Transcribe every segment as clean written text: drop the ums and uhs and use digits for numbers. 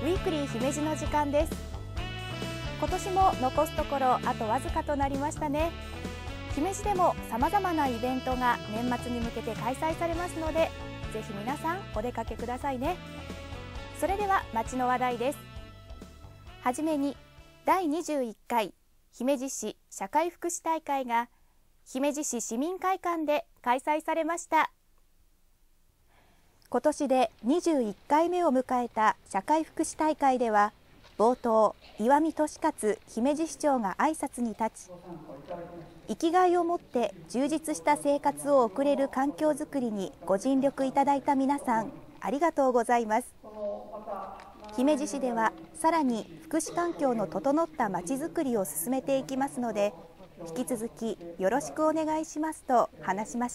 ウィークリー姫路の時間です。今年も残すところあとわずかとなりましたね。姫路でもさまざまなイベントが年末に向けて開催されますので、ぜひ皆さんお出かけくださいね。それでは街の話題です。はじめに第21回姫路市社会福祉大会が姫路市市民会館で開催されました。今年で21回目を迎えた社会福祉大会では、冒頭、岩見俊勝姫路市長が挨拶に立ち、生きがいを持って充実した生活を送れる環境づくりにご尽力いただいた皆さん、ありがとうございます。姫路市ではさらに福祉環境の整ったまちづくりを進めていきますので、引き続きよろしくお願いしますと話しました。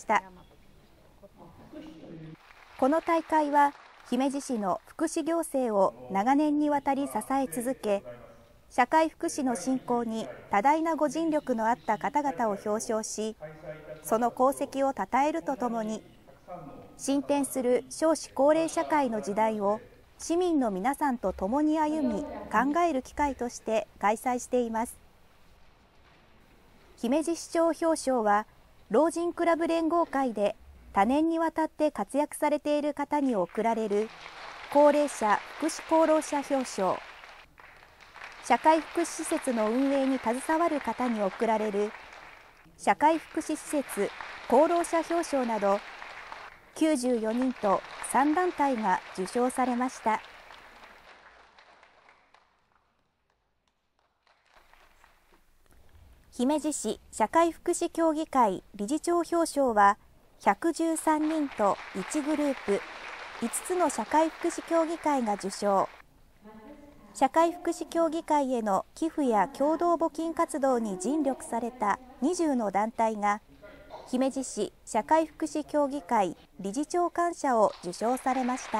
この大会は姫路市の福祉行政を長年にわたり支え続け、社会福祉の振興に多大なご尽力のあった方々を表彰し、その功績をたたえるとともに、進展する少子高齢社会の時代を市民の皆さんと共に歩み考える機会として開催しています。姫路市長表彰は、老人クラブ連合会で多年にわたって活躍されている方に贈られる高齢者福祉功労者表彰、社会福祉施設の運営に携わる方に贈られる社会福祉施設功労者表彰など、94人と3団体が受賞されました。姫路市社会福祉協議会理事長表彰は、113人と1グループ5つの社会福祉協議会が受賞。社会福祉協議会への寄付や共同募金活動に尽力された20の団体が、姫路市社会福祉協議会理事長感謝を受賞されました。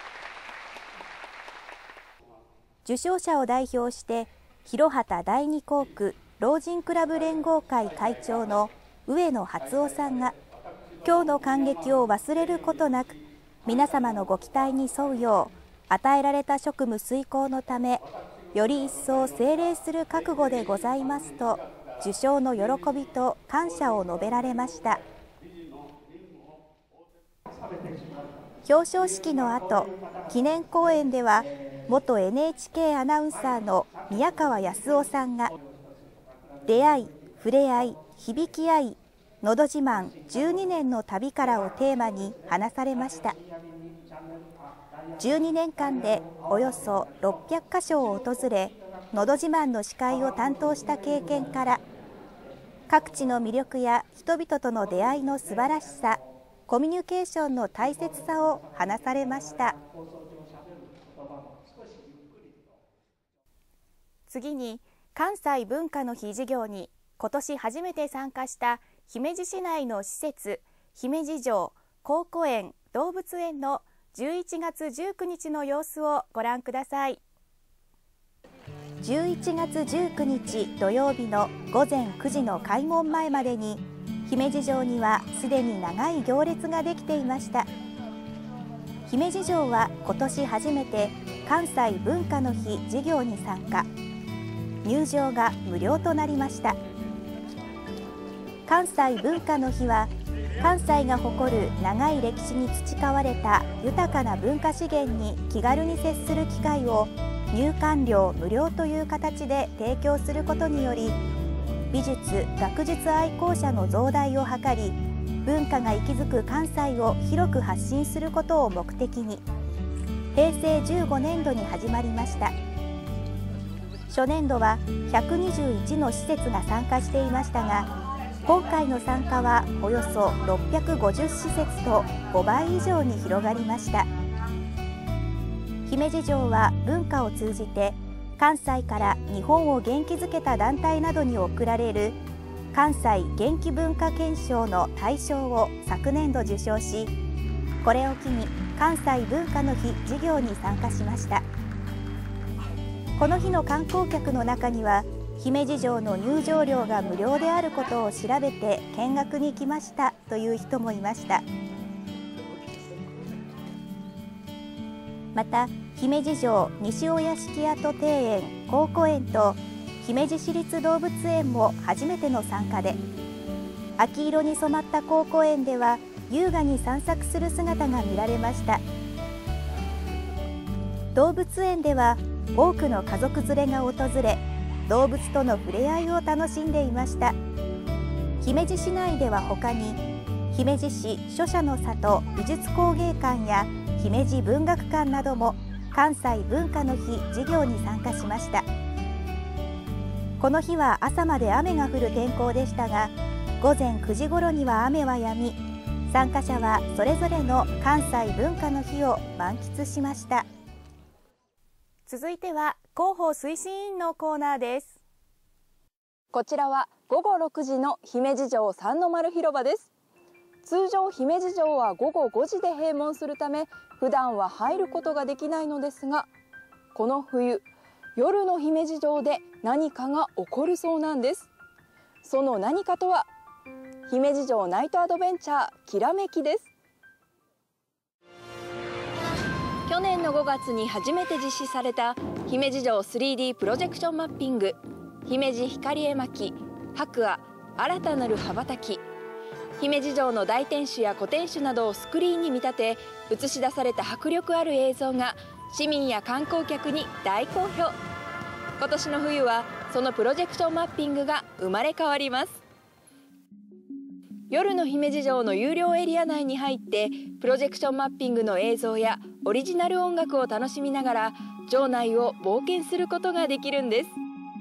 受賞者を代表して、広畑第二校区老人クラブ連合会会長の上野初夫さんが、今日の感激を忘れることなく、皆様のご期待に沿うよう、与えられた職務遂行のため、より一層精励する覚悟でございますと、受賞の喜びと感謝を述べられました。表彰式の後、記念講演では、元 NHK アナウンサーの宮川康夫さんが、出会い、触れ合い、響き合い、のど自慢12年の旅からをテーマに話されました。12年間でおよそ600カ所を訪れ、のど自慢の司会を担当した経験から、各地の魅力や人々との出会いの素晴らしさ、コミュニケーションの大切さを話されました。次に、関西文化の日事業に今年初めて参加した姫路市内の施設、姫路城、好古園、動物園の11月19日の様子をご覧ください。11月19日土曜日の午前9時の開門前までに、姫路城にはすでに長い行列ができていました。姫路城は今年初めて関西文化の日事業に参加。入場が無料となりました。関西文化の日は、関西が誇る長い歴史に培われた豊かな文化資源に気軽に接する機会を入館料無料という形で提供することにより、美術・学術愛好者の増大を図り、文化が息づく関西を広く発信することを目的に、平成15年度に始まりました。初年度は121の施設が参加していましたが、今回の参加はおよそ650施設と5倍以上に広がりました。姫路城は文化を通じて関西から日本を元気づけた団体などに贈られる関西元気文化顕彰の大賞を昨年度受賞し、これを機に関西文化の日事業に参加しました。この日の観光客の中には、姫路城の入場料が無料であることを調べて見学に来ましたという人もいました。 また姫路城西お屋敷跡庭園考古園と姫路市立動物園も初めての参加で、秋色に染まった考古園では優雅に散策する姿が見られました。動物園では多くの家族連れが訪れ、動物との触れ合いを楽しんでいました。姫路市内では他に姫路市書写の里美術工芸館や姫路文学館なども関西文化の日事業に参加しました。この日は朝まで雨が降る天候でしたが、午前9時ごろには雨は止み、参加者はそれぞれの関西文化の日を満喫しました。続いては広報推進員のコーナーです。 こちらは午後6時の姫路城三の丸広場です。通常姫路城は午後5時で閉門するため、普段は入ることができないのですが、この冬夜の姫路城で何かが起こるそうなんです。その何かとは、姫路城ナイトアドベンチャーきらめきです。去年の5月に初めて実施された姫路城 3D プロジェクションマッピング、姫路光絵巻白亜新たなる羽ばたき、姫路城の大天守や小天守などをスクリーンに見立て映し出された迫力ある映像が市民や観光客に大好評。今年の冬はそのプロジェクションマッピングが生まれ変わります。夜の姫路城の有料エリア内に入ってプロジェクションマッピングの映像やオリジナル音楽を楽しみながら城内を冒険することができるんです。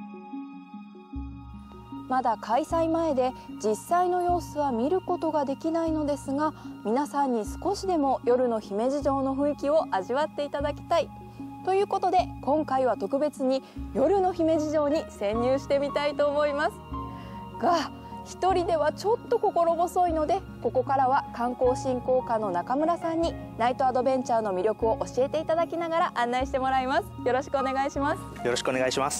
まだ開催前で実際の様子は見ることができないのですが、皆さんに少しでも夜の姫路城の雰囲気を味わっていただきたいということで、今回は特別に夜の姫路城に潜入してみたいと思いますが、一人ではちょっと心細いので、ここからは観光振興課の中村さんにナイトアドベンチャーの魅力を教えていただきながら案内してもらいます。よろしくお願いします。 よろしくお願いします。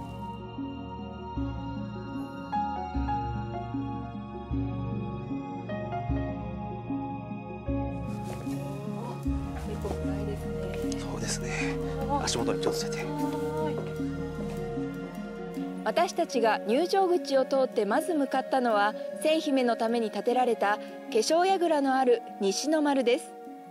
結構暗いですね。 そうですね。足元に気をつけて。 私たちが入場口を通ってまず向かったのは、千姫のために建てられた化粧櫓のある西の丸です。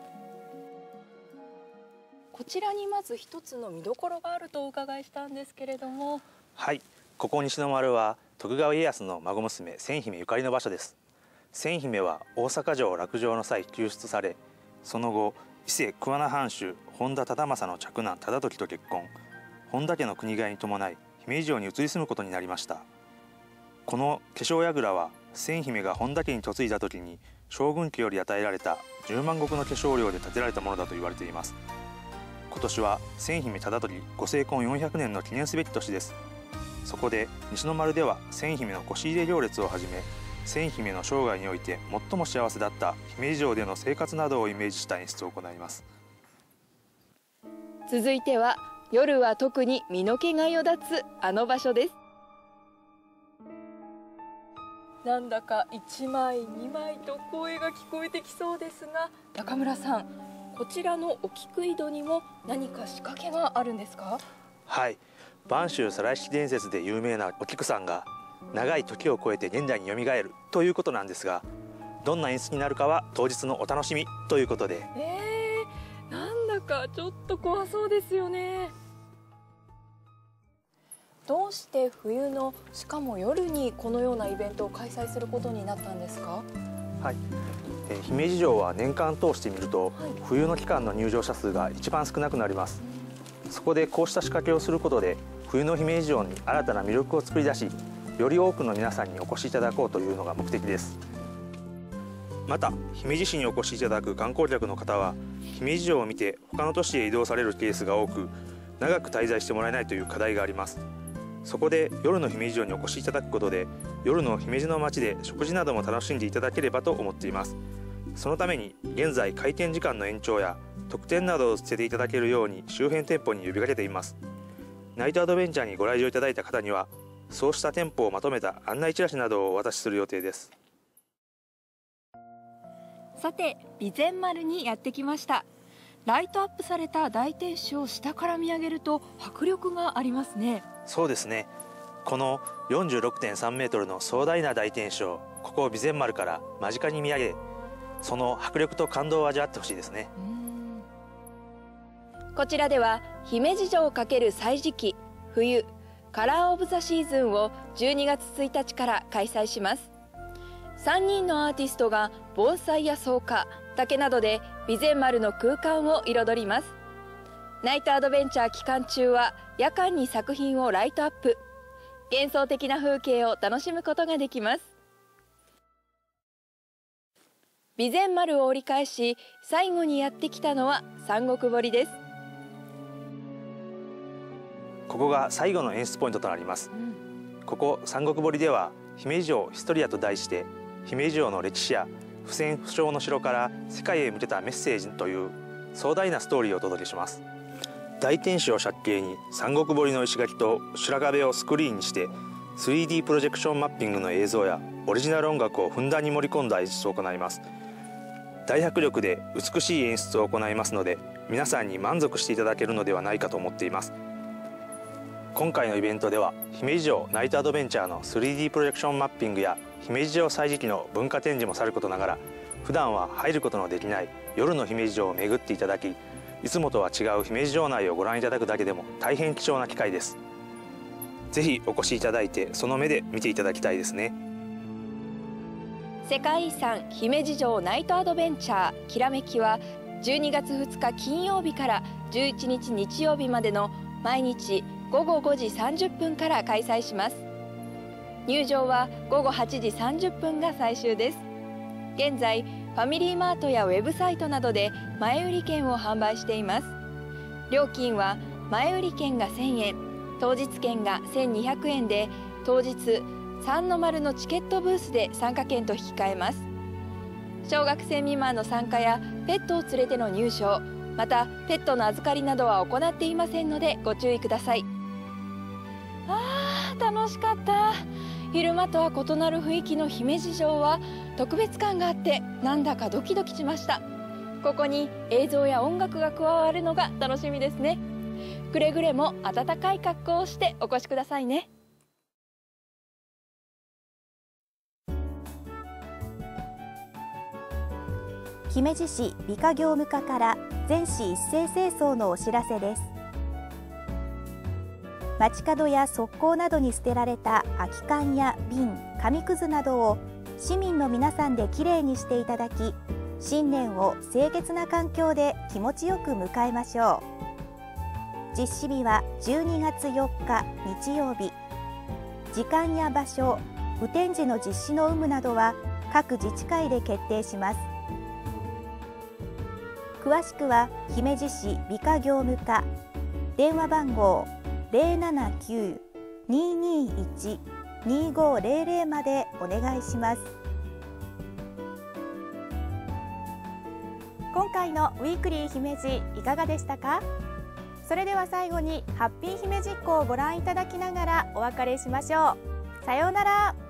こちらにまず一つの見どころがあるとお伺いしたんですけれども。 はい、ここ西の丸は徳川家康の孫娘千姫ゆかりの場所です。千姫は大阪城落城の際救出され、その後伊勢桑名藩主本田忠政の嫡男忠時と結婚、本田家の国替えに伴い姫路城に移り住むことになりました。この化粧櫓は千姫が本田家に嫁いだ時に将軍家より与えられた10万石の化粧料で建てられたものだと言われています。今年は千姫忠時ご成婚400年の記念すべき年です。そこで西の丸では千姫の輿入れ行列をはじめ、千姫の生涯において最も幸せだった姫路城での生活などをイメージした演出を行います。 続いては夜は特に身の毛がよだつあの場所です。なんだか1枚2枚と声が聞こえてきそうですが、中村さん、こちらのお菊井戸にも何か仕掛けがあるんですか？ はい、播州皿敷伝説で有名なお菊さんが長い時を超えて現代によみがえるということなんですが、どんな演出になるかは当日のお楽しみということで、 なんだかちょっと怖そうですよね。どうして冬の、しかも夜にこのようなイベントを開催することになったんですか？ はい、姫路城は年間通してみると、冬の期間の入場者数が一番少なくなります。そこでこうした仕掛けをすることで冬の姫路城に新たな魅力を作り出し、より多くの皆さんにお越しいただこうというのが目的です。また姫路市にお越しいただく観光客の方は姫路城を見て他の都市へ移動されるケースが多く、長く滞在してもらえないという課題があります。そこで夜の姫路城にお越しいただくことで、夜の姫路の街で食事なども楽しんでいただければと思っています。そのために現在開店時間の延長や特典などを捨てていただけるように周辺店舗に呼びかけています。ナイトアドベンチャーにご来場いただいた方には、そうした店舗をまとめた案内チラシなどをお渡しする予定です。 さて、備前丸にやってきました。 ライトアップされた大天守を下から見上げると迫力がありますね。 そうですね。この 46.3 メートルの壮大な大天守をここ備前丸から間近に見上げ、その迫力と感動を味わってほしいですね。 こちらでは姫路城×歳時記冬カラーオブザシーズンを12月1日から開催します。3人のアーティストが盆栽や草加、竹などで備前丸の空間を彩ります。ナイトアドベンチャー期間中は夜間に作品をライトアップ、幻想的な風景を楽しむことができます。備前丸を折り返し、最後にやってきたのは三国堀です。 ここが最後の演出ポイントとなります。ここ三国堀では姫路城ヒストリアと題して、姫路城の歴史や不戦不勝の城から世界へ向けたメッセージという壮大なストーリーをお届けします。大天守を借景に三国堀の石垣と白壁をスクリーンにして 3D プロジェクションマッピングの映像やオリジナル音楽をふんだんに盛り込んだ演出を行います。大迫力で美しい演出を行いますので、皆さんに満足していただけるのではないかと思っています。今回のイベントでは姫路城ナイトアドベンチャーの 3D プロジェクションマッピングや姫路城歳時記の文化展示もさることながら、普段は入ることのできない夜の姫路城を巡っていただき、いつもとは違う姫路城内をご覧いただくだけでも大変貴重な機会です。ぜひお越しいただいて、その目で見ていただきたいですね。 世界遺産姫路城ナイトアドベンチャーきらめきは12月2日金曜日から11日日曜日までの毎日午後5時30分から開催します。入場は午後8時30分が最終です。現在ファミリーマートやウェブサイトなどで前売り券を販売しています。料金は前売り券が1000円、当日券が1200円で、当日3-0のチケットブースで参加券と引き換えます。小学生未満の参加やペットを連れての入場、またペットの預かりなどは行っていませんのでご注意ください。楽しかった。昼間とは異なる雰囲気の姫路城は特別感があってなんだかドキドキしました。ここに映像や音楽が加わるのが楽しみですね。くれぐれも暖かい格好をしてお越しくださいね。 姫路市美化業務課から全市一斉清掃のお知らせです。街角や側溝などに捨てられた空き缶や瓶、紙くずなどを市民の皆さんできれいにしていただき、新年を清潔な環境で気持ちよく迎えましょう。実施日は12月4日日曜日。時間や場所、雨天時の実施の有無などは各自治会で決定します。詳しくは姫路市美化業務課、電話番号079-221-2500までお願いします。今回のウィークリー姫路いかがでしたか？それでは最後にハッピー姫路っ子をご覧いただきながらお別れしましょう。さようなら。